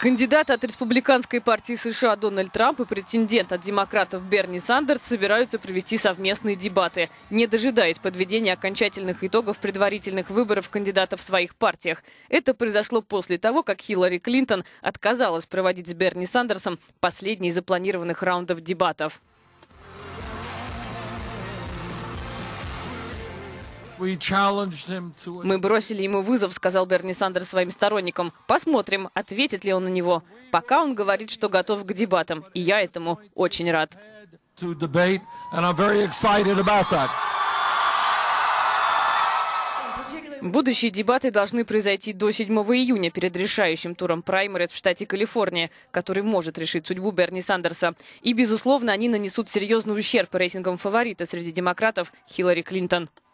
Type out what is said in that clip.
Кандидат от республиканской партии США Дональд Трамп и претендент от демократов Берни Сандерс собираются провести совместные дебаты, не дожидаясь подведения окончательных итогов предварительных выборов кандидатов в своих партиях. Это произошло после того, как Хиллари Клинтон отказалась проводить с Берни Сандерсом последний из запланированных раундов дебатов. Мы бросили ему вызов, сказал Берни Сандерс своим сторонникам. Посмотрим, ответит ли он на него. Пока он говорит, что готов к дебатам. И я этому очень рад. Будущие дебаты должны произойти до 7 июня перед решающим туром праймериз в штате Калифорния, который может решить судьбу Берни Сандерса. И, безусловно, они нанесут серьезный ущерб рейтингам фаворита среди демократов Хиллари Клинтон.